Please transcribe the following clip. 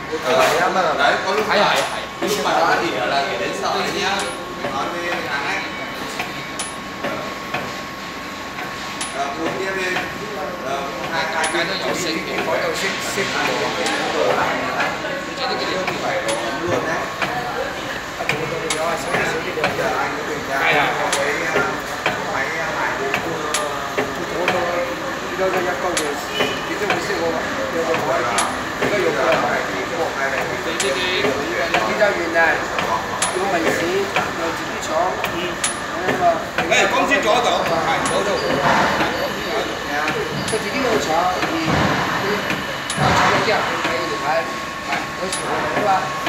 Đấy, có lúc nhưng mà đó thì là để đến sợ nhá. Nói với thằng ấy. Một kia bên hai cái nó nhỏ xinh thì có đâu xinh xinh đồ lại nữa. Cái điều thì phải đồ luôn đấy. Anh cũng tôi đi đó sẽ đi được giờ anh có tình trạng cái máy hải thu thôi. Đi đâu ra câu về thì tôi muốn xem qua. Tôi hỏi cái dụng cụ này thì một hai này đi ra miền này用美食有自己廠，誒公司做得到，係做到。佢自己有廠，而佢廠嗰啲人佢睇嚟睇，係佢廠啊嘛。